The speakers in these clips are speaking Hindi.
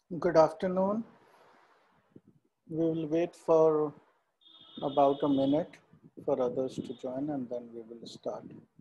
Good afternoon. We will wait for about a minute for others to join and then we will start.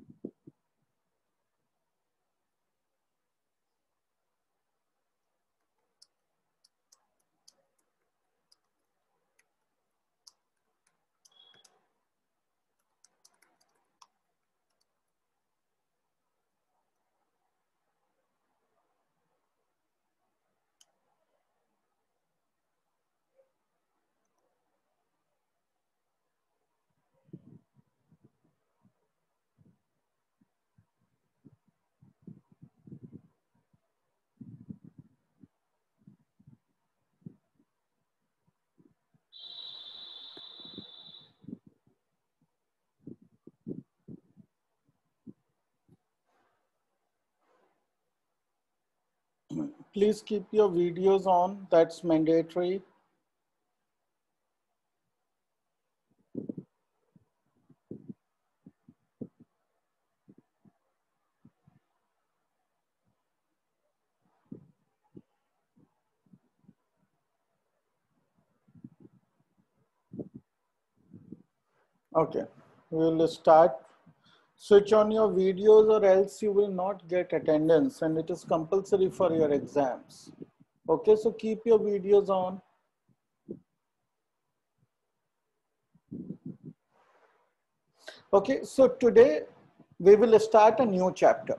Please keep your videos on, that's mandatory. Okay, we will start. Switch on your videos or else you will not get attendance and it is compulsory for your exams. Okay, so keep your videos on. Okay, so today we will start a new chapter.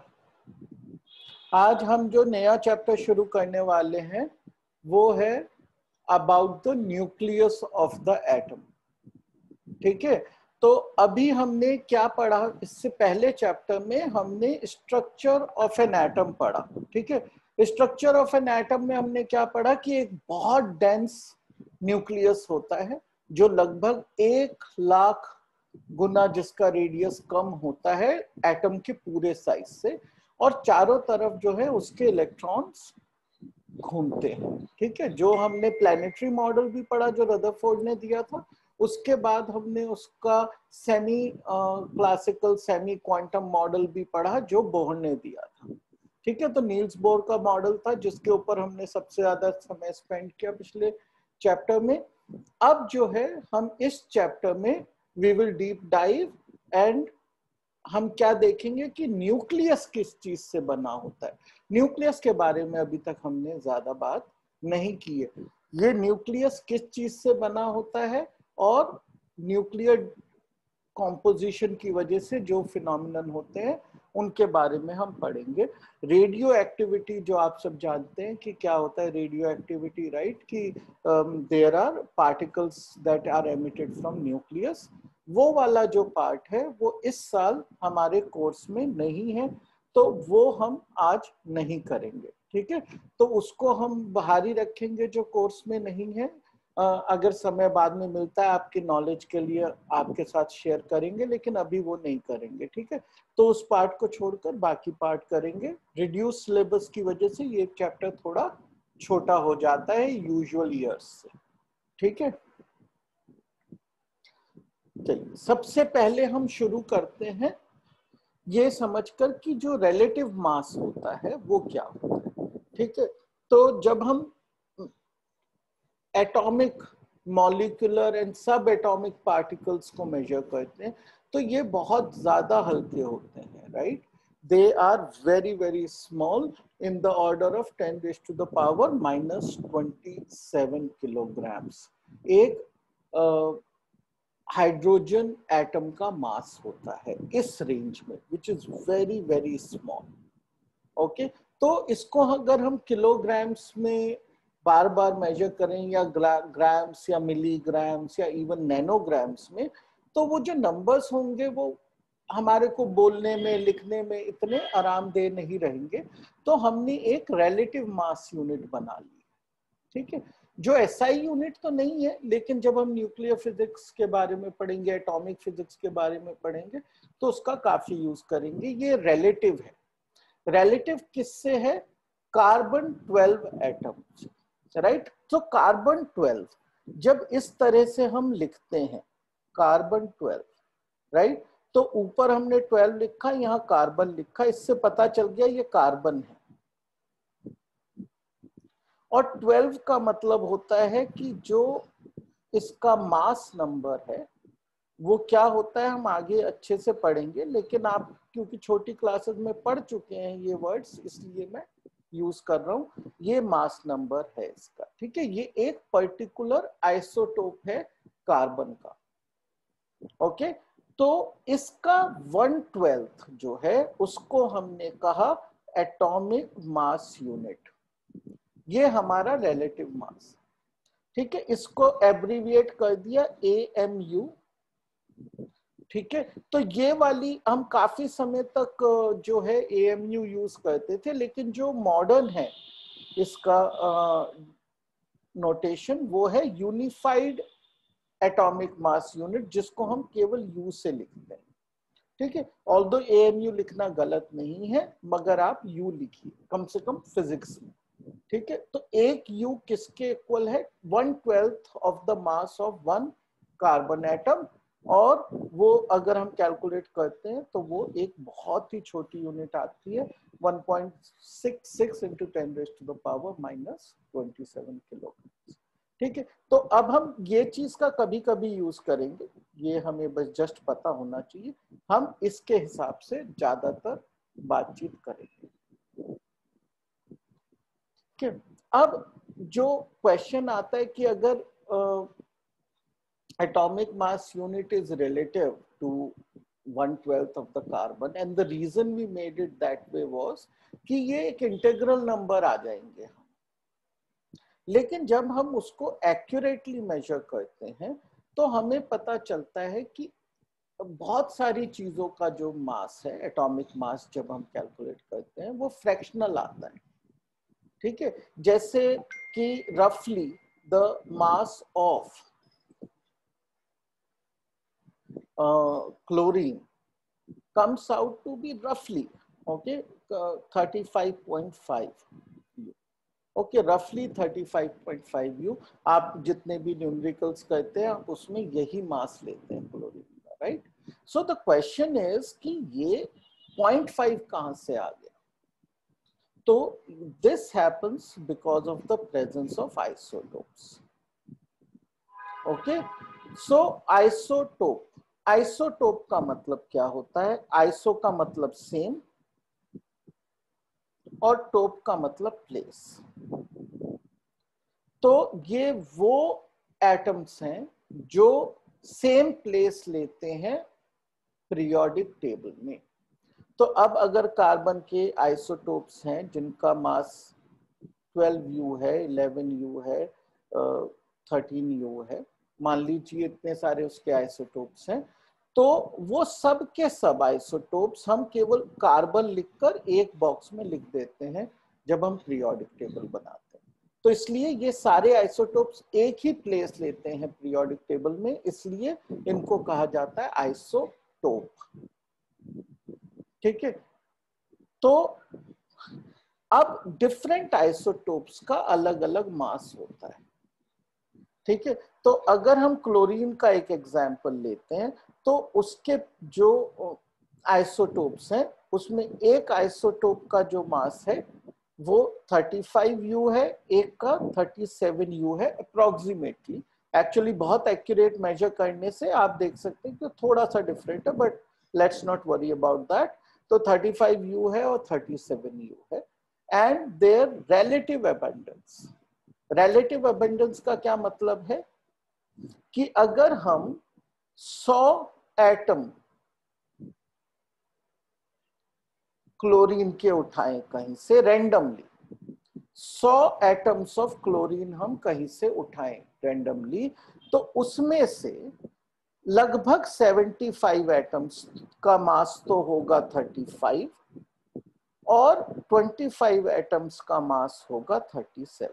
आज हम जो नया चैप्टर शुरू करने वाले हैं वो है about the nucleus of the atom. ठीक है, तो अभी हमने क्या पढ़ा, इससे पहले चैप्टर में हमने स्ट्रक्चर ऑफ एन एटम पढ़ा। ठीक है, स्ट्रक्चर ऑफ एन एटम में हमने क्या पढ़ा कि एक बहुत डेंस न्यूक्लियस होता है जो लगभग 1,00,000 गुना जिसका रेडियस कम होता है एटम के पूरे साइज से, और चारों तरफ जो है उसके इलेक्ट्रॉन्स घूमते हैं। ठीक है, जो हमने प्लैनेटरी मॉडल भी पढ़ा जो रदरफोर्ड ने दिया था, उसके बाद हमने उसका semi classical semi quantum model भी पढ़ा जो बोहर ने दिया था। ठीक है, तो नील्स बोर का मॉडल था जिसके ऊपर हमने सबसे ज्यादा समय स्पेंड किया पिछले चैप्टर में। अब जो है हम इस चैप्टर में we will deep dive and हम क्या देखेंगे कि न्यूक्लियस किस चीज से बना होता है। न्यूक्लियस के बारे में अभी तक हमने ज्यादा बात नहीं की है। ये न्यूक्लियस किस चीज से बना होता है और न्यूक्लियर कॉम्पोजिशन की वजह से जो फिनोमिनन होते हैं उनके बारे में हम पढ़ेंगे। रेडियो एक्टिविटी जो आप सब जानते हैं कि क्या होता है रेडियो एक्टिविटी, राइट, कि there are particles that are emitted from nucleus. वो वाला जो पार्ट है वो इस साल हमारे कोर्स में नहीं है, तो वो हम आज नहीं करेंगे। ठीक है, तो उसको हम बाहर ही रखेंगे जो कोर्स में नहीं है। अगर समय बाद में मिलता है आपकी नॉलेज के लिए आपके साथ शेयर करेंगे, लेकिन अभी वो नहीं करेंगे। ठीक है, तो उस पार्ट को छोड़कर बाकी पार्ट करेंगे। रिड्यूस सिलेबस की वजह से ये चैप्टर थोड़ा छोटा हो जाता है यूजुअल ईयर्स से। ठीक है, चलिए सबसे पहले हम शुरू करते हैं ये समझकर कि जो रिलेटिव मास होता है वो क्या होता है। ठीक है, तो जब हम atomic, molecular and subatomic particles को मेजर करते हैं तो ये बहुत ज्यादा हल्के होते हैं, right. They are very very small in the order of 10 raised to the power -27 kilograms. एक हाइड्रोजन एटम का मास होता है इस रेंज में, which is very very small. Okay, तो इसको अगर हम किलोग्राम्स में बार बार मेजर करें या ग्राम्स या मिलीग्राम्स या इवन नैनोग्राम्स में, तो वो जो नंबर्स होंगे वो हमारे को बोलने में लिखने में इतने आरामदेह नहीं रहेंगे। तो हमने एक रिलेटिव मास यूनिट बना ली। ठीक है, जो एसआई यूनिट तो नहीं है, लेकिन जब हम न्यूक्लियर फिजिक्स के बारे में पढ़ेंगे, एटॉमिक फिजिक्स के बारे में पढ़ेंगे तो उसका काफी यूज करेंगे। ये रिलेटिव है। रिलेटिव किससे है? Carbon 12 atom, right. तो कार्बन 12 जब इस तरह से हम लिखते हैं कार्बन 12, राइट, तो ऊपर हमने 12 लिखा, यहाँ कार्बन लिखा, इससे पता चल गया ये कार्बन है। और 12 का मतलब होता है कि जो इसका मास नंबर है वो क्या होता है, हम आगे अच्छे से पढ़ेंगे, लेकिन आप क्योंकि छोटी क्लासेस में पढ़ चुके हैं ये वर्ड्स, इसलिए मैं यूज कर रहा हूं। ये मास नंबर है इसका, ठीक है। ये एक पर्टिकुलर आइसोटोप है कार्बन का, ओके। तो इसका 1/12 जो है उसको हमने कहा एटॉमिक मास यूनिट, ये हमारा रिलेटिव मास, ठीक है। इसको एब्रीविएट कर दिया AMU, ठीक है। तो ये वाली हम काफी समय तक जो है AMU यूज करते थे, लेकिन जो मॉडर्न है इसका नोटेशन वो है यूनिफाइड एटॉमिक मास यूनिट, जिसको हम केवल U से लिखते हैं, ठीक है। ऑल्दो AMU लिखना गलत नहीं है, मगर आप U लिखिए कम से कम फिजिक्स में, ठीक है। तो एक U किसके इक्वल है, 1/12 of the mass of 1 carbon atom, और वो अगर हम कैलकुलेट करते हैं तो वो एक बहुत ही छोटी यूनिट आती है, 1.66 into 10⁻⁻27 किलोग्राम, ठीक है। तो अब हम ये चीज का कभी कभी यूज करेंगे, ये हमें बस जस्ट पता होना चाहिए, हम इसके हिसाब से ज्यादातर बातचीत करेंगे, ठीक है। अब जो क्वेश्चन आता है कि अगर atomic mass unit is relative to 1/12 of the carbon, and the reason we made it that way was कि ये एक इंटीग्रल नंबर आ जाएंगे, लेकिन जब हम उसको एक्यूरेटली मेजर करते हैं तो हमें पता चलता है कि बहुत सारी चीजों का जो मास है, एटॉमिक मास, जब हम कैलकुलेट करते हैं वो फ्रैक्शनल आता है, ठीक है। जैसे कि रफली the mass of chlorine comes out to be roughly, okay, 35.5 U, okay, roughly 35.5 U। आप जितने भी न्यूमेरिकल्स करते हैं आप उसमें यही मास लेते हैं क्लोरीन का, right. So the question is कि ये 0.5 कहां से आ गया, तो this happens because of the presence of isotopes, okay. So isotope, isotope का मतलब क्या होता है, आइसो का मतलब सेम और टोप का मतलब प्लेस। तो ये वो एटम्स हैं जो सेम प्लेस लेते हैं पीरियोडिक टेबल में। तो अब अगर कार्बन के आइसोटोप्स हैं जिनका मास 12U है, 11U है, 13U है, मान लीजिए इतने सारे उसके आइसोटोप्स हैं, तो वो सब के सब आइसोटोप्स हम केवल कार्बन लिखकर एक बॉक्स में लिख देते हैं जब हम पीरियोडिक टेबल बनाते हैं। तो इसलिए ये सारे आइसोटोप्स एक ही प्लेस लेते हैं पीरियोडिक टेबल में, इसलिए इनको कहा जाता है आइसोटोप, ठीक है। तो अब डिफरेंट आइसोटोप्स का अलग अलग मास होता है, ठीक है। तो अगर हम क्लोरीन का एक एग्जांपल लेते हैं तो उसके जो आइसोटोप्स हैं उसमें एक आइसोटोप का जो मास है वो 35U है, एक का 37U है अप्रोक्सीमेटली। एक्चुअली बहुत एक्यूरेट मेजर करने से आप देख सकते हैं कि थोड़ा सा डिफरेंट है, but let's not worry about that. तो 35U है और 37U है, and their relative abundance, relative abundance का क्या मतलब है कि अगर हम 100 एटम क्लोरीन के उठाएं कहीं से रैंडमली, 100 एटम्स ऑफ क्लोरीन हम कहीं से उठाएं रैंडमली, तो उसमें से लगभग 75 एटम्स का मास तो होगा 35 और 25 एटम्स का मास होगा 37,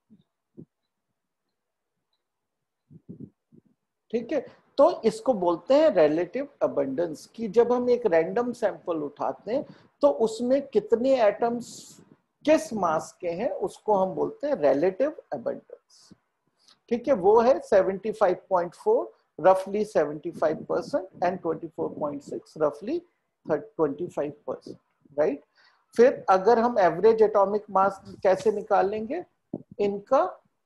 ठीक है। तो इसको बोलते हैं रिलेटिव अबंडेंस, कि जब हम एक रैंडम सैंपल उठाते हैं तो उसमें कितने एटम्स किस मास के हैं उसको हम बोलते हैं रिलेटिव अबंडेंस, ठीक है। वो है 75.4 रफली 75% एंड 24.6 रफली 25%, राइट। फिर अगर हम एवरेज एटॉमिक मास कैसे निकालेंगे, इनका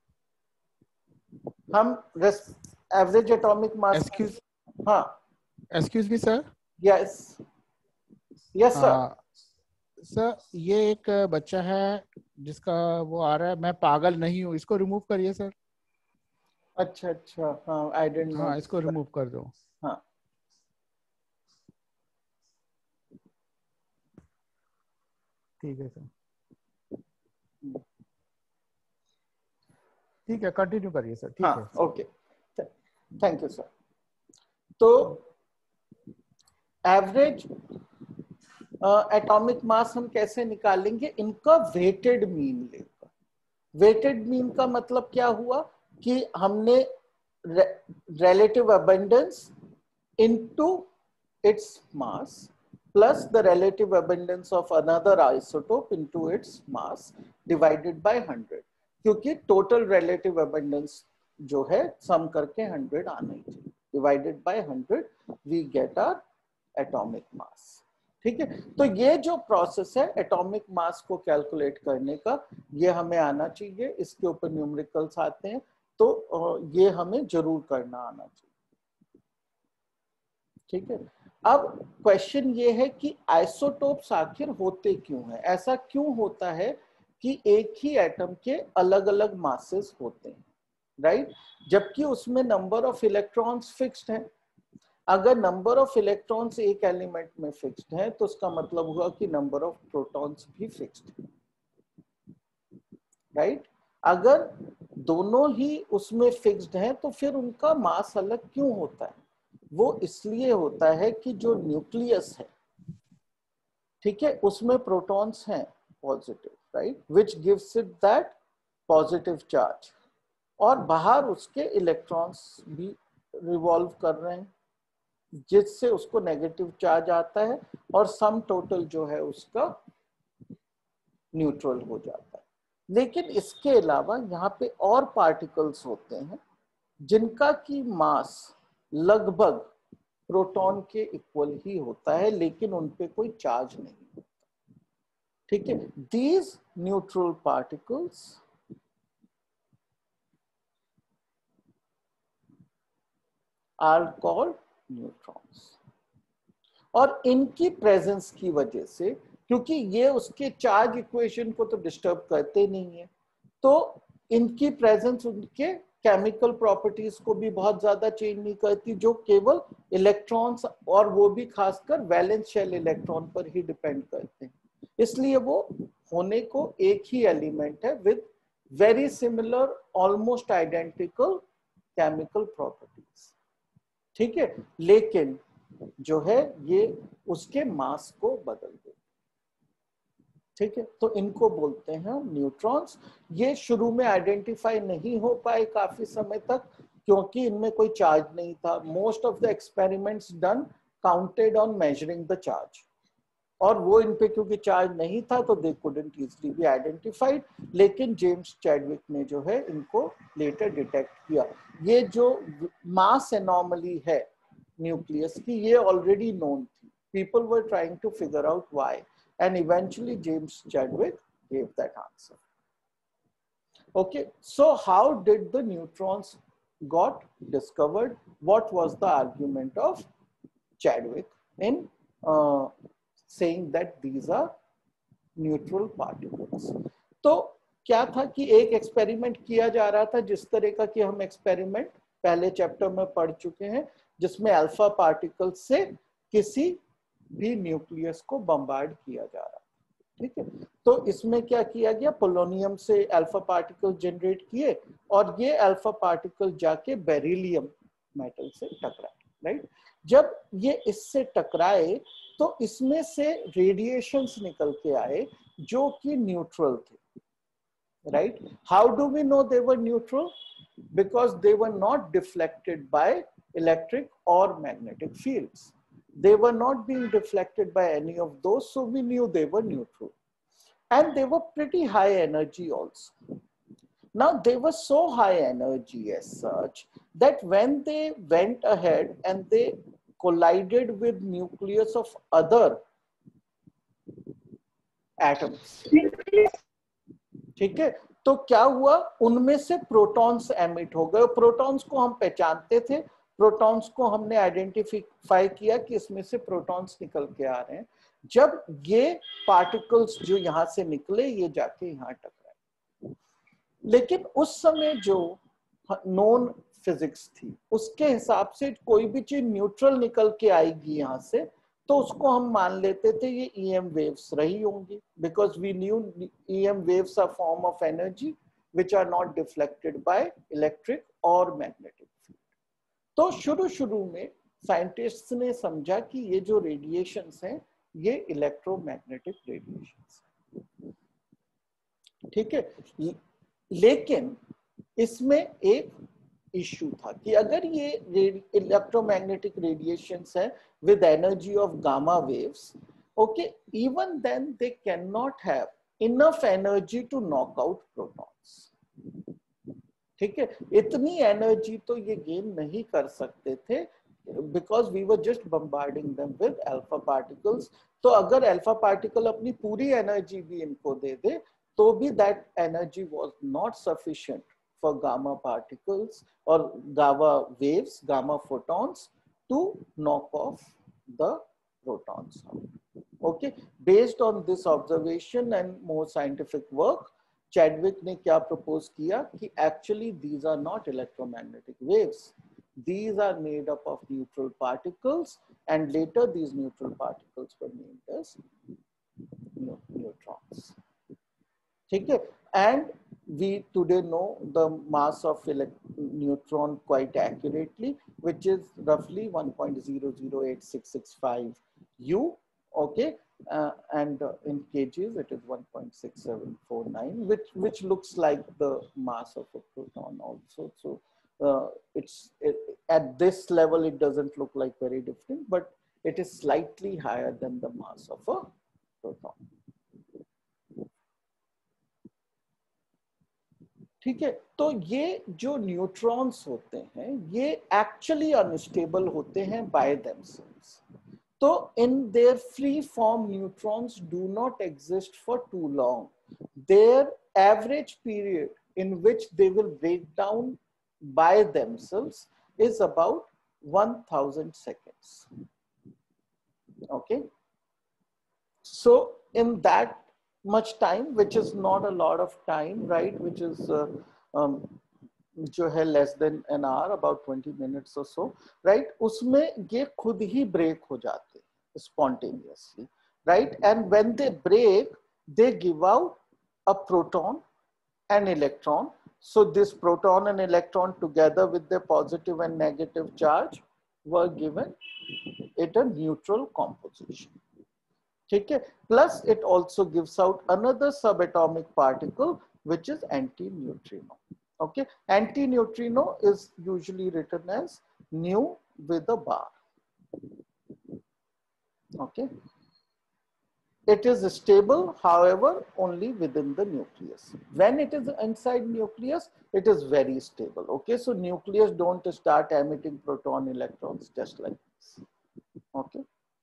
हम एवरेज एटॉमिक मास, हाँ excuse me sir. Yes yes sir. Sir ये एक बच्चा है जिसका वो आ रहा है, मैं पागल नहीं हूँ, इसको रिमूव करिए सर। अच्छा अच्छा, हाँ आई डेंट नो। हाँ इसको रिमूव कर दो। हाँ ठीक है सर, ठीक है कंटिन्यू करिए सर। ठीक है हाँ ओके, थैंक यू सर। तो एवरेज एटॉमिक मास हम कैसे निकालेंगे, इनका वेटेड मीन लेकर। वेटेड मीन का मतलब क्या हुआ कि हमने relative abundance into its mass plus the relative abundance of another isotope into its mass divided by 100, क्योंकि total relative abundance जो है सम करके 100 आना ही चाहिए, divided by 100 we get our atomic mass। ठीक है, तो ये जो प्रोसेस है एटॉमिक मास को कैलकुलेट करने का, ये हमें आना चाहिए, इसके ऊपर न्यूमेरिकल्स आते हैं, तो ये हमें जरूर करना आना चाहिए। ठीक है, अब क्वेश्चन ये है कि आइसोटोप्स आखिर होते क्यों हैं, ऐसा क्यों होता है कि एक ही एटम के अलग अलग मासेस होते हैं, राइट, जबकि उसमें नंबर ऑफ इलेक्ट्रॉन्स फिक्स्ड हैं। अगर नंबर ऑफ इलेक्ट्रॉन्स एक एलिमेंट में फिक्स्ड है तो उसका मतलब हुआ कि नंबर ऑफ प्रोटॉन्स भी फिक्स्ड है, राइट। अगर दोनों ही उसमें फिक्स्ड हैं तो फिर उनका मास अलग क्यों होता है, वो इसलिए होता है कि जो न्यूक्लियस है, ठीक है, उसमें प्रोटॉन्स हैं positive, right, which gives it that positive charge, और बाहर उसके इलेक्ट्रॉन्स भी रिवॉल्व कर रहे हैं जिससे उसको नेगेटिव चार्ज आता है और सम टोटल जो है उसका न्यूट्रल हो जाता है। लेकिन इसके अलावा यहाँ पे और पार्टिकल्स होते हैं जिनका की मास लगभग प्रोटॉन के इक्वल ही होता है लेकिन उन पे कोई चार्ज नहीं होता। ठीक है, these neutral particles are called neutrons, और इनकी प्रेजेंस की वजह से, क्योंकि ये उसके चार्ज इक्वेशन को तो डिस्टर्ब करते नहीं है, तो इनकी प्रेजेंस उनके केमिकल प्रॉपर्टीज को भी बहुत ज्यादा चेंज नहीं करती, जो केवल इलेक्ट्रॉन्स और वो भी खासकर वैलेंस शेल इलेक्ट्रॉन पर ही डिपेंड करते हैं। इसलिए वो होने को एक ही एलिमेंट है with very similar almost identical chemical properties. ठीक है, लेकिन जो है ये उसके मास को बदल दे। ठीक है, तो इनको बोलते हैं न्यूट्रॉन्स। ये शुरू में आइडेंटिफाई नहीं हो पाए काफी समय तक क्योंकि इनमें कोई चार्ज नहीं था। Most of the experiments done counted on measuring the charge, और वो इन पे क्योंकि चार्ज नहीं था तो they couldn't easily be identified. लेकिन जेम्स चैडविक ने जो है इनको लेटर डिटेक्ट किया। ये जो मास एनॉमली है न्यूक्लियस की, ये ऑलरेडी नोन थी, people were trying to figure out why, and eventually James Chadwick gave that answer. Okay, so how did the neutrons got discovered? What was the argument of Chadwick in saying that these are neutral particles? तो क्या था कि एक एक्सपेरिमेंट किया जा रहा था जिस तरह का कि हम एक्सपेरिमेंट पहले चैप्टर में पढ़ चुके हैं, जिसमें अल्फा पार्टिकल से किसी भी न्यूक्लियस को बम्बार्ड किया जा रहा है। ठीक है, तो इसमें क्या किया गया, पोलोनियम से अल्फा पार्टिकल जनरेट किए और ये अल्फा पार्टिकल जाके बेरिलियम मेटल से टकराए, राइट। जब ये इससे टकराए तो इसमें से रेडिएशंस निकल के आए जो कि न्यूट्रल थे, right. How do we know they were neutral? Because they were not deflected by electric और magnetic fields. They were not being deflected by any of those, so we knew they were neutral. And they were pretty high energy also. Now, they were so high energy as such that when they went ahead and they collided with nucleus of other atoms, ठीक है, तो क्या हुआ, उनमें से प्रोटॉन्स एमिट हो गए। प्रोटॉन्स को हम पहचानते थे, प्रोटॉन्स को हमने आइडेंटिफाई किया कि इसमें से प्रोटॉन्स निकल के आ रहे हैं। जब ये पार्टिकल्स जो यहां से निकले ये जाके यहां टकराए, लेकिन उस समय जो नॉन फिजिक्स थी उसके हिसाब से कोई भी चीज न्यूट्रल निकल के आएगी यहां से तो उसको हम मान लेते थे ये EM वेव्स रही होंगी, because we knew EM waves are form of energy which are not deflected by electric और मैग्नेटिक फील्ड। तो शुरू में साइंटिस्ट्स ने समझा कि ये जो रेडिएशंस हैं ये इलेक्ट्रोमैग्नेटिक रेडिएशंस हैं, ठीक है। लेकिन इसमें एक इश्यू था कि अगर ये इलेक्ट्रोमैग्नेटिक रेडिएशंस है with energy of gamma waves, okay, even then they cannot have enough energy to knock out protons, ठीक है। इतनी एनर्जी तो ये गेन नहीं कर सकते थे because we were just bombarding them with alpha particles। तो अगर अल्फा पार्टिकल अपनी पूरी एनर्जी भी इनको दे दे तो भी that energy was not sufficient for gamma particles or gamma waves, gamma photons to knock off the protons out, okay। Based on this observation and more scientific work, Chadwick ने क्या propose किया कि actually these are not electromagnetic waves, these are made up of neutral particles, and later these neutral particles were named as neutrons, ठीक है। And we today know the mass of neutron quite accurately, which is roughly 1.008665 U, okay, and in kgs it is 1.6749, which looks like the mass of a proton also. So at this level it doesn't look like very different, but it is slightly higher than the mass of a proton, ठीक है। तो ये जो न्यूट्रॉन्स होते हैं ये एक्चुअली अनस्टेबल होते हैं बाय देमसेल्व्स। तो in their free form neutrons do not exist for too long. Their average period in which they will break down by themselves is about 1000 seconds, okay। So in that much time, which is not a lot of time, right, which is जो है less than an hour, about 20 minutes or so, right, उसमें ये खुद ही break हो जाते हैं spontaneously, right, and when they break they give out a proton and electron। So this proton and electron together with their positive and negative charge were given it a neutral composition, ठीक है। Plus it also gives out another subatomic particle which is antineutrino, okay. Antineutrino is usually written as nu with a bar, okay. It is stable, however, only within the nucleus. When it is inside nucleus, it is very stable, okay। So nucleus don't start emitting proton electrons just like this, okay।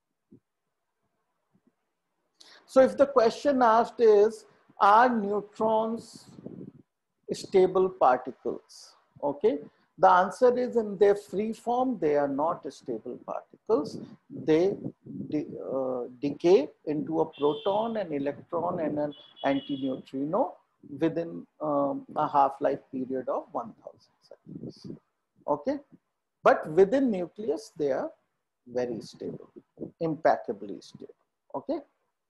So if the question asked is, are neutrons stable particles, okay, the answer is in their free form they are not stable particles. They decay into a proton, an electron and an antineutrino within a half-life period of 1000 seconds, okay। But within nucleus they are very stable, impeccably stable, okay।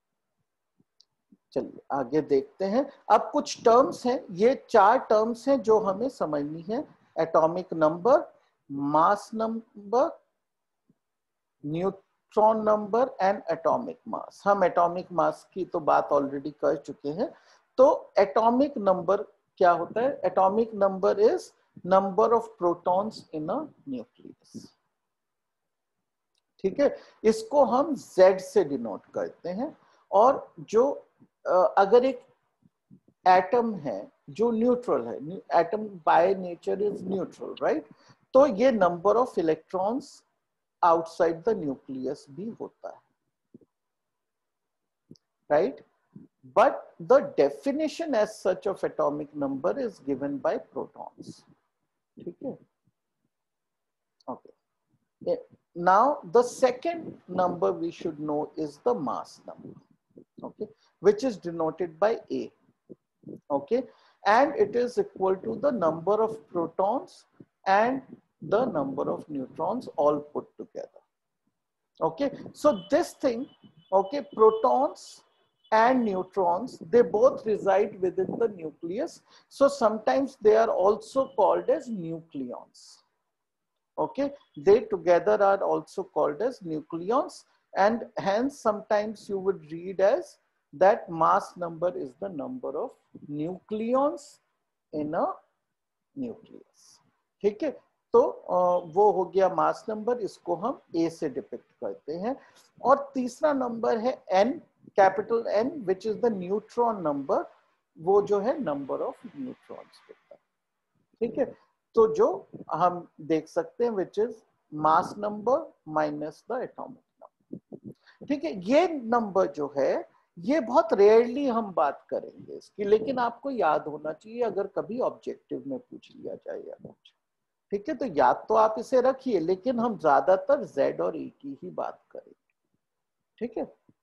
चलिए आगे देखते हैं। अब कुछ टर्म्स हैं, ये 4 टर्म्स हैं जो हमें समझनी है। Atomic number, mass number, neutron number and atomic mass. हम एटॉमिक मास की तो बात ऑलरेडी कर चुके हैं। तो एटॉमिक नंबर क्या होता है? Atomic number is number of protons in a nucleus, ठीक है। इसको हम Z से डिनोट करते हैं। और जो अगर एक एटम है जो न्यूट्रल है, atom by nature is neutral, right, तो ये number of electrons outside the nucleus भी होता है, right. but the definition as such of atomic number is given by protons. ठीक है? Okay. Now the second number we should know is the mass number, okay, which is denoted by A, okay, and it is equal to the number of protons and the number of neutrons all put together. Okay, so this thing, okay, protons and neutrons, they both reside within the nucleus, so sometimes they are also called as nucleons. Okay, they together are also called as nucleons, and hence sometimes you would read as that mass number is the number of nucleons in a nucleus. ठीक है, तो वो हो गया मास नंबर, इसको हम A से डिपिक्ट करते हैं. और तीसरा नंबर है N, capital N, which is the neutron number, वो जो है नंबर ऑफ न्यूट्रॉन्स होता है. ठीक है, तो जो हम देख सकते हैं which is mass number minus the atomic number. ठीक है, ये नंबर जो है ये बहुत रेयरली हम बात करेंगे इसकी, लेकिन आपको याद होना चाहिए अगर कभी ऑब्जेक्टिव में पूछ लिया जाए या कुछ. ठीक है, तो याद तो आप इसे रखिए, लेकिन हम ज्यादातर Z और E की ही बात करेंगे. ठीक है,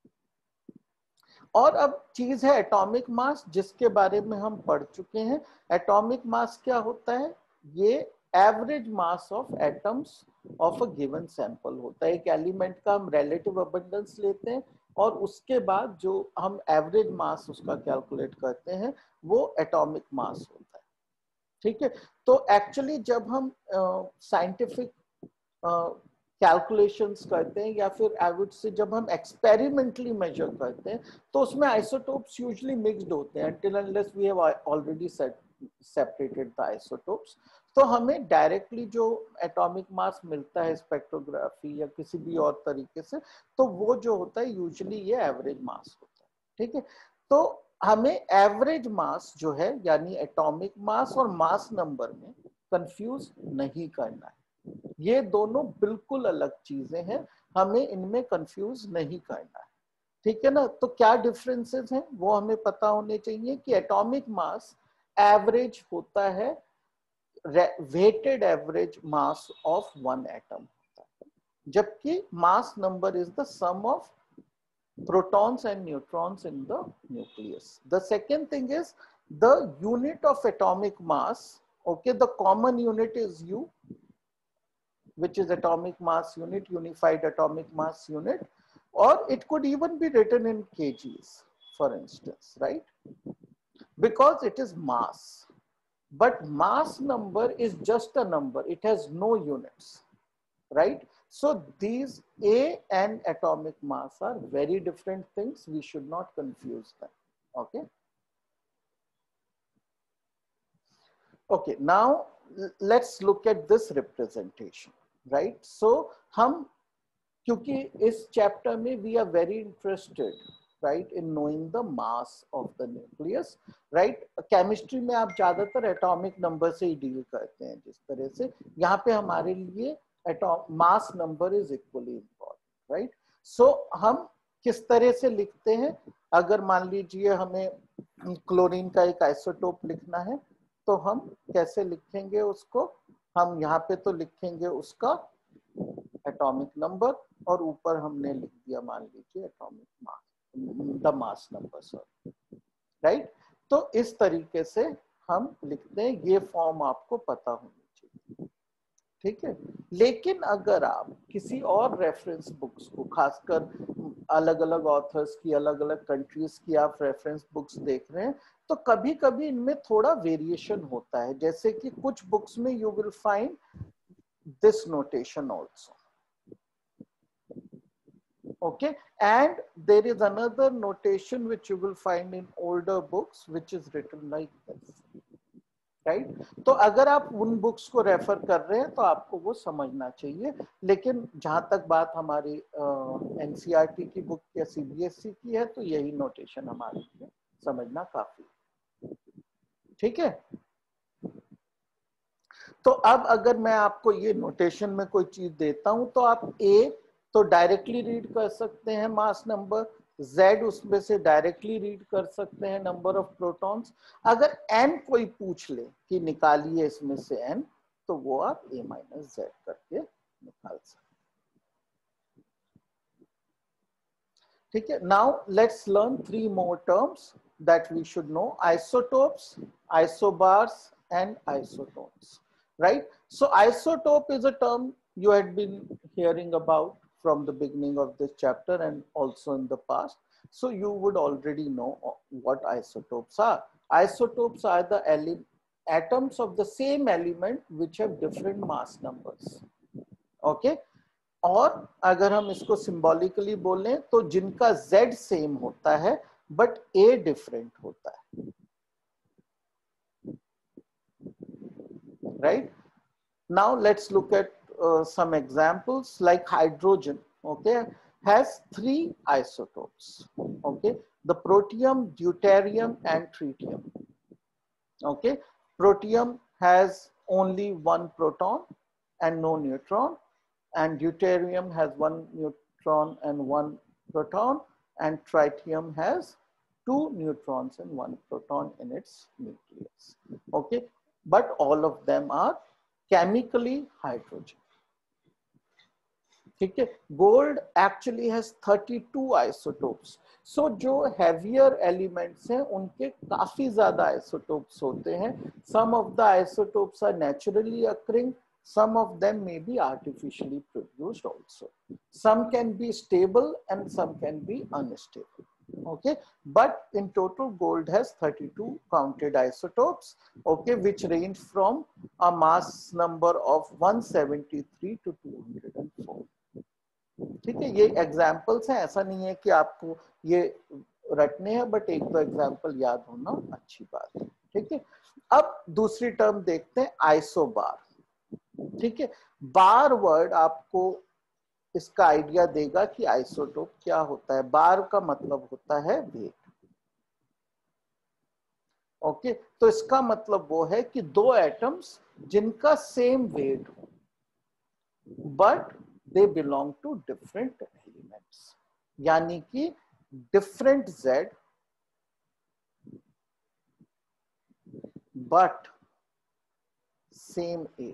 और अब चीज है एटॉमिक मास, जिसके बारे में हम पढ़ चुके हैं. एटॉमिक मास क्या होता है? ये average mass of atoms of a given sample होता है. एक एलिमेंट का हम रिलेटिव अबंडेंस लेते हैं और उसके बाद जो हम एवरेज मास उसका कैलकुलेट करते हैं वो एटॉमिक मास होता है. ठीक है, तो एक्चुअली जब हम साइंटिफिक कैलकुलेशंस करते हैं या फिर आई वुड से जब हम एक्सपेरिमेंटली मेजर करते हैं तो उसमें आइसोटोप्स यूजुअली मिक्स्ड होते हैं until unless we have already separated the isotopes. तो हमें डायरेक्टली जो एटॉमिक मास मिलता है स्पेक्ट्रोग्राफी या किसी भी और तरीके से, तो वो जो होता है यूजुअली ये एवरेज मास होता है. ठीक है, तो हमें एवरेज मास जो है यानी एटॉमिक मास और मास नंबर में कंफ्यूज नहीं करना है. ये दोनों बिल्कुल अलग चीजें हैं, हमें इनमें कंफ्यूज नहीं करना है. ठीक है ना, तो क्या डिफरेंसेस हैं वो हमें पता होने चाहिए कि एटॉमिक मास एवरेज होता है, weighted average mass of one atom होता है, जबकि mass number is the sum of protons and neutrons in the nucleus. The second thing is the unit of atomic mass. Okay, the common unit is U, which is atomic mass unit, unified atomic mass unit, or it could even be written in kgs, for instance, right? Because it is mass. But mass number is just a number, it has no units, right? So these A and atomic mass are very different things. We should not confuse them. Okay. Okay. Now let's look at this representation, right? So हम क्योंकि इस chapter में we are very interested, right, in knowing the mass of the nucleus, right? Chemistry में आप ज़्यादातर atomic number से ही deal करते हैं, जिस तरह से यहाँ पे हमारे लिए mass number is equally important, right? So हम किस तरह से लिखते हैं? अगर मान लीजिए हमें क्लोरीन का एक आइसोटोप लिखना है तो हम कैसे लिखेंगे उसको? हम यहाँ पे तो लिखेंगे उसका एटॉमिक नंबर और ऊपर हमने लिख दिया मान लीजिए atomic mass, the mass number, sorry, right? तो इस तरीके से हम लिखते हैं. ये फॉर्म आपको पता होनी चाहिए. ठीक है, लेकिन अगर आप किसी और रेफरेंस बुक्स को, खासकर अलग अलग ऑथर्स की, अलग अलग कंट्रीज की आप रेफरेंस बुक्स देख रहे हैं तो कभी कभी इनमें थोड़ा वेरिएशन होता है. जैसे कि कुछ बुक्स में you will find this notation also, okay, and there is another notation which you will find in older books which is written like this, right? तो अगर आप उन बुक्स को रेफर कर रहे हैं तो आपको वो समझना चाहिए. लेकिन जहां तक बात हमारी एनसीईआरटी की बुक या सीबीएसई की है तो यही नोटेशन हमारे लिए समझना काफी. ठीक है, तो अब अगर मैं आपको ये नोटेशन में कोई चीज देता हूं तो आप ए तो डायरेक्टली रीड कर सकते हैं मास नंबर, Z उसमें से डायरेक्टली रीड कर सकते हैं नंबर ऑफ प्रोटॉन्स। अगर n कोई पूछ ले कि निकालिए इसमें से n, तो वो आप a माइनस जेड करके निकाल सकते हैं। ठीक है, now let's learn 3 more terms that we should know: isotopes, isobars and isotones, right? So isotope is a term you had been hearing about from the beginning of this chapter and also in the past, so you would already know what isotopes are. Isotopes are the atoms of the same element which have different mass numbers. Okay, और अगर हम इसको सिंबॉलिकली बोलें तो जिनका Z सेम होता है बट A डिफरेंट होता है, right? Now let's look at some examples. Like hydrogen, okay, has 3 isotopes, okay, the protium, deuterium and tritium. Okay, protium has only 1 proton and no neutron, and deuterium has 1 neutron and 1 proton, and tritium has 2 neutrons and 1 proton in its nucleus. Okay, but all of them are chemically hydrogen. ठीक है, gold actually has 32 isotopes. So जो हैवियर एलिमेंट्स हैं उनके काफी ज्यादा आइसोटोप्स होते हैं। Some of the isotopes are naturally occurring, some of them may be artificially produced also. Some can be stable and some can be unstable. Okay, but in total gold has 32 counted isotopes, okay, which range from a mass number of 173 to 204. ठीक है, ये एग्जाम्पल्स हैं, ऐसा नहीं है कि आपको ये रटने हैं, बट एक दो एग्जाम्पल याद होना अच्छी बात है। ठीक है, अब दूसरी टर्म देखते हैं, आइसोबार। ठीक है, बार वर्ड आपको इसका आइडिया देगा कि आइसोटोप क्या होता है। बार का मतलब होता है वेट। ओके, तो इसका मतलब वो है कि 2 एटम्स जिनका सेम वेट हो but they belong to different elements, यानी कि different Z but same A.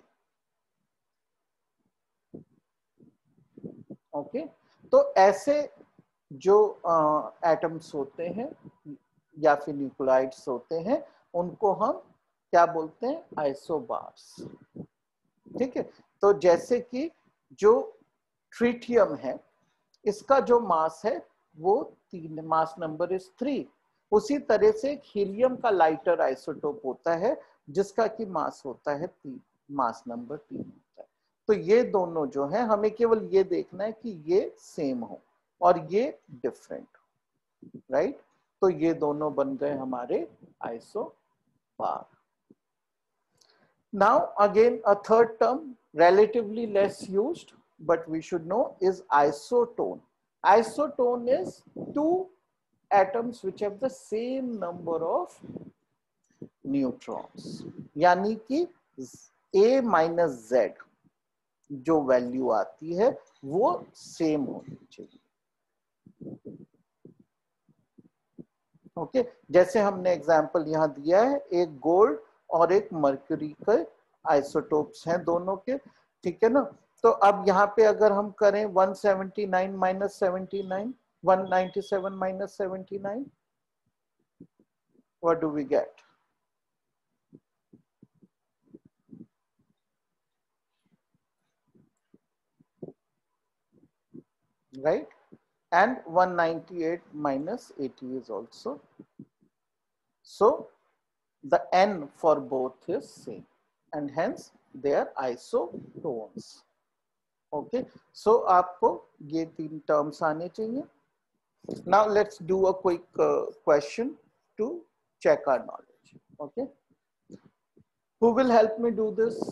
Okay, तो ऐसे जो एटम्स होते हैं या फिर न्यूक्लियोइड्स होते हैं उनको हम क्या बोलते हैं, आइसोबार्स। ठीक है, तो जैसे कि जो ट्रिटियम है, इसका जो मास है वो 3, मास नंबर इज 3। उसी तरह से हीलियम का लाइटर आइसोटोप होता है जिसका कि मास होता है 3, मास नंबर 3 होता है। तो ये दोनों जो है हमें केवल ये देखना है कि ये सेम हो और ये डिफरेंट हो, राइट? तो ये दोनों बन गए हमारे isobar. Now again a third term, relatively less used, but we should know, is isotone. Isotone is 2 atoms which have the same number of neutrons, यानी कि A minus Z जो वैल्यू आती है वो सेम होनी चाहिए। ओके, जैसे हमने एग्जांपल यहां दिया है, एक गोल्ड और एक मर्क्यूरी के आइसोटोप्स हैं दोनों के। ठीक है ना, तो अब यहाँ पे अगर हम करें 179 minus 79, 197 minus 79, what do we get? Right, and 198 minus 80 is also. So the n for both is same and hence they are isotones. Okay, so आपको ये 3 terms आने चाहिए। Now let's do a quick question to check our knowledge. Okay, who will help me do this?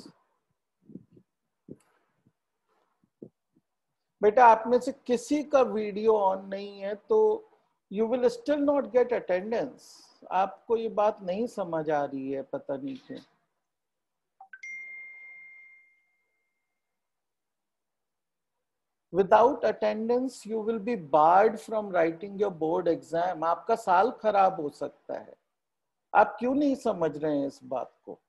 बेटा आप में से किसी का वीडियो ऑन नहीं है तो you will still not get attendance. आपको ये बात नहीं समझ आ रही है, पता नहीं क्यों। Without attendance you will be barred from writing your board exam. आपका साल खराब हो सकता है. आप क्यों नहीं समझ रहे हैं इस बात को?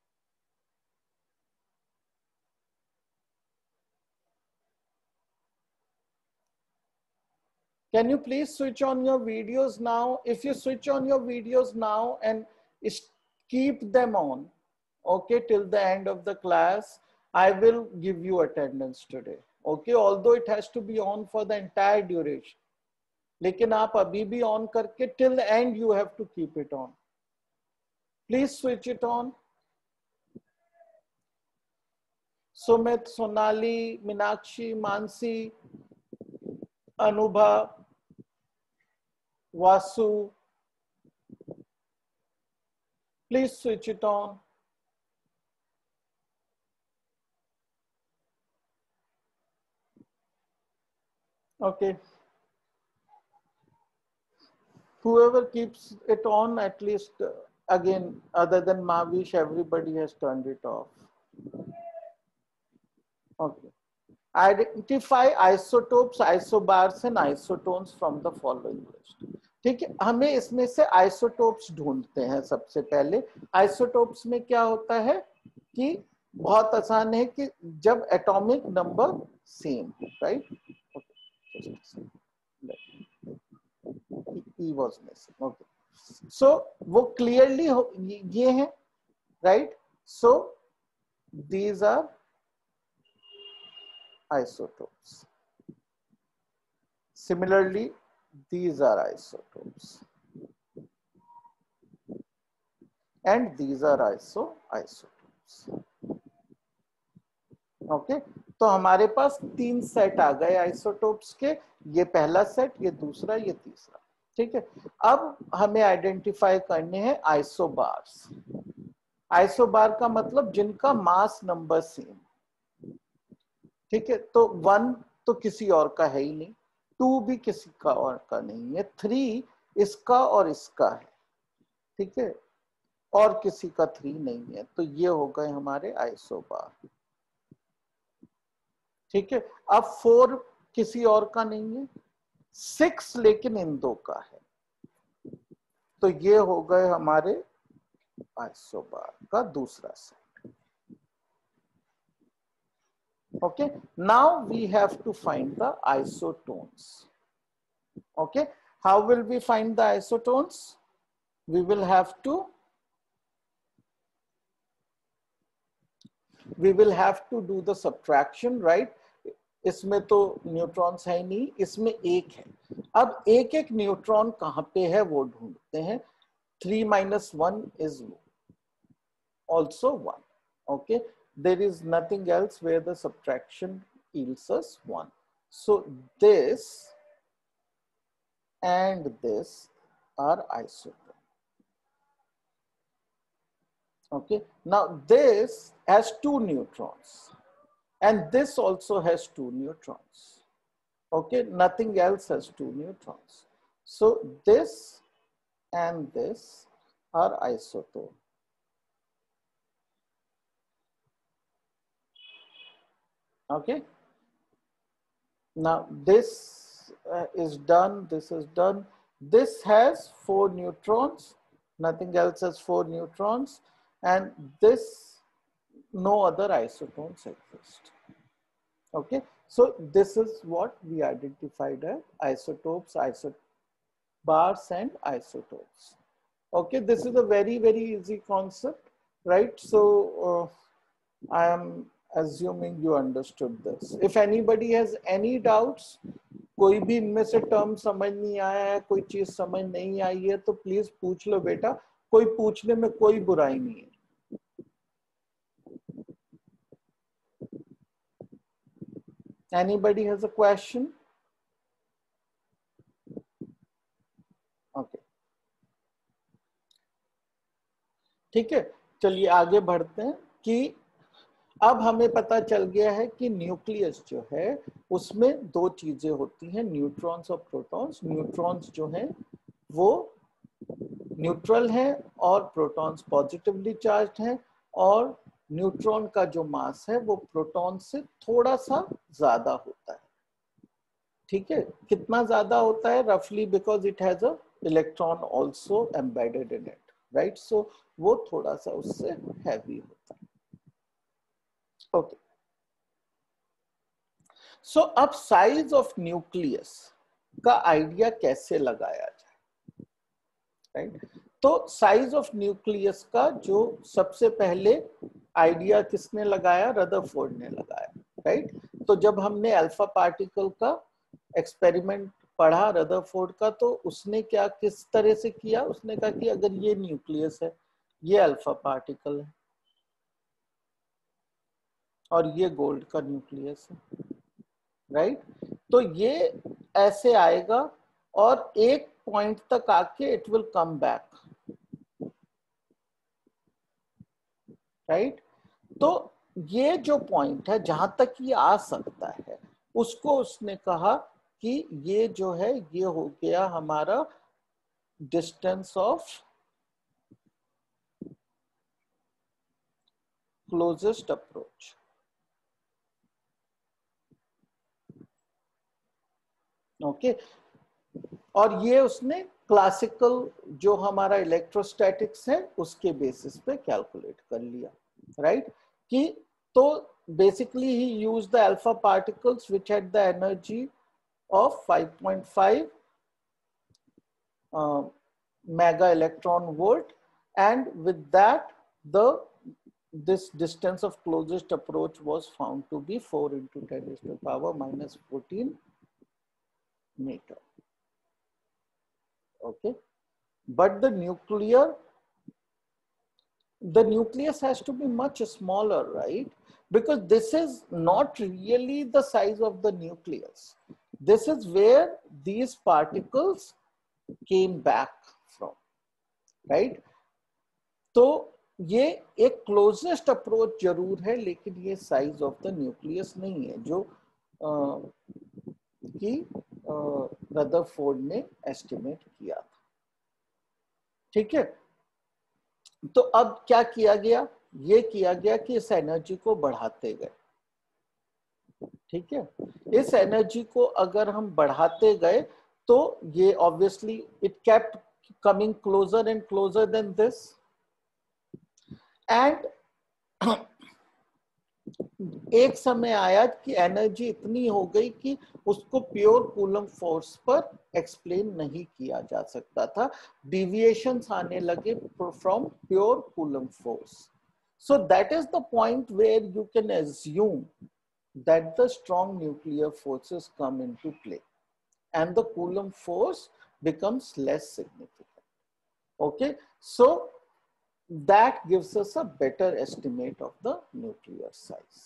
Can you please switch on your videos now? If you switch on your videos now and keep them on, okay, till the end of the class, I will give you attendance today. Okay, although it has to be on for the entire duration. लेकिन आप अभी भी on करके till the end you have to keep it on. Please switch it on. Sumit, Sonali, Meenakshi, Mansi, Anubha, Vasu, please switch it on. Okay. Whoever keeps it on, at least again, other than Mavish, everybody has turned it off. Okay. Identify isotopes, isobars and isotones from the following list. ठीक है, हमें इसमें से आइसोटोप्स ढूंढते हैं. सबसे पहले आइसोटोप्स में क्या होता है कि बहुत आसान है कि जब atomic number same, right? E was missing. Okay. So वो clearly ये है, right? So these are isotopes. Similarly, these are isotopes. And these are isotopes. Okay? तो हमारे पास 3 सेट आ गए आइसोटोप्स के. ये पहला सेट, ये दूसरा, ये तीसरा. ठीक है, अब हमें आइडेंटिफाई करने हैं आइसोबार्स. आइसोबार का मतलब जिनका मास नंबर सेम. ठीक है, तो 1 तो किसी और का है ही नहीं, 2 भी किसी का और का नहीं है, 3 इसका और इसका है. ठीक है, और किसी का 3 नहीं है. तो ये हो गए हमारे आइसोबार. ठीक है, अब 4 किसी और का नहीं है, 6 लेकिन इन 2 का है. तो ये हो गए हमारे आइसोबार का दूसरा set. Okay, now we have to find the isotones. Okay, how will we find the isotones? We will have to do the subtraction, right? इसमें तो न्यूट्रॉन्स है नहीं, इसमें एक है. अब एक एक न्यूट्रॉन कहां पे है वो ढूंढते हैं. 3 minus 1 is also 1. Okay, there is nothing else where the subtraction yields us 1. So this and this are isotopes. Okay, now this has 2 neutrons and this also has 2 neutrons. Okay, nothing else has 2 neutrons. So this and this are isotopes. Okay, now this is done, this is done. This has 4 neutrons, nothing else has 4 neutrons, and this, no other isotones exist. Okay, so this is what we identified as isotopes, isobars and isotopes. Okay, this is a very, very easy concept, right? So I am assuming you understood this. If anybody has any doubts, कोई भी इनमें से टर्म समझ नहीं आया है, कोई चीज समझ नहीं आई है, तो प्लीज पूछ लो बेटा. कोई पूछने में कोई बुराई नहीं है. Anybody has a question? Okay. ठीक है, चलिए आगे बढ़ते हैं कि अब हमें पता चल गया है कि न्यूक्लियस जो है उसमें 2 चीजें होती हैं, न्यूट्रॉन्स और प्रोटॉन्स. न्यूट्रॉन्स जो हैं वो न्यूट्रल हैं और प्रोटॉन्स पॉजिटिवली चार्ज्ड हैं, और न्यूट्रॉन का जो मास है वो प्रोटॉन से थोड़ा सा ज्यादा होता है. ठीक है, कितना ज्यादा होता है रफली, because it has a electron also embedded in it, right. So वो थोड़ा सा उससे हैवी होता है। ओके, सो अब साइज ऑफ न्यूक्लियस का आइडिया कैसे लगाया जाए, राइट। तो साइज ऑफ न्यूक्लियस का जो सबसे पहले आइडिया किसने लगाया, रदरफोर्ड ने लगाया, राइट। तो जब हमने अल्फा पार्टिकल का एक्सपेरिमेंट पढ़ा रदरफोर्ड का, तो उसने क्या किस तरह से किया, उसने कहा कि अगर ये न्यूक्लियस है, ये अल्फा पार्टिकल है और ये गोल्ड का न्यूक्लियस है, राइट। तो ये ऐसे आएगा और एक पॉइंट तक आके it will come back, right. तो ये जो पॉइंट है जहां तक ये आ सकता है, उसको उसने कहा कि ये जो है ये हो गया हमारा distance of closest approach. Okay, और ये उसने क्लासिकल जो हमारा इलेक्ट्रोस्टैटिक्स है उसके बेसिस पे कैलकुलेट कर लिया, राइट। कि तो basically he used the alpha particles which had the energy of 5.5 mega electron volt, and with that this distance of closest approach was found to be 4 into 10 raised to the power minus 14 meter. Okay, but the nucleus has to be much smaller, right? Because this is not really the size of the nucleus. This is where these particles came back from, right? तो ये एक क्लोजेस्ट अप्रोच जरूर है, लेकिन ये साइज ऑफ द न्यूक्लियस नहीं है जो कि रदरफोर्ड ने एस्टिमेट किया था, ठीक है। तो अब क्या किया गया, ये किया गया कि इस एनर्जी को बढ़ाते गए, ठीक है। इस एनर्जी को अगर हम बढ़ाते गए तो ये obviously it kept coming closer and closer than this, and एक समय आया कि एनर्जी इतनी हो गई कि उसको प्योर कूलम फोर्स पर एक्सप्लेन नहीं किया जा सकता था, डिविएशंस आने लगे from pure Coulomb force. So that is the point where you can assume that the strong nuclear forces come into play and the Coulomb force becomes less significant. Okay, so that gives us a better estimate of the nuclear size.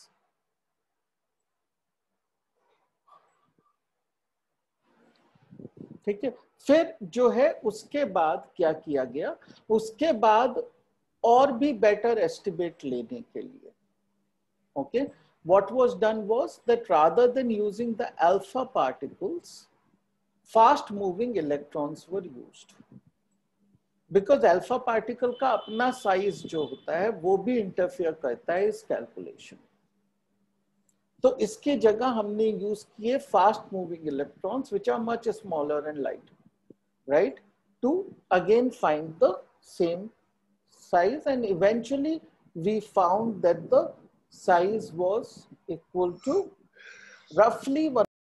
ठीक है, फिर जो है उसके बाद क्या किया गया, उसके बाद और भी बेटर एस्टिमेट लेने के लिए, okay, what was done was that rather than using the alpha particles, fast moving electrons were used, because alpha particle का अपना साइज जो होता है वो भी इंटरफेयर करता है इस कैलकुलेशन। तो इसके जगह हमने यूज किए fast moving electrons which are much smaller and lighter, right, to again find the same size, and eventually we found that the size was equal to roughly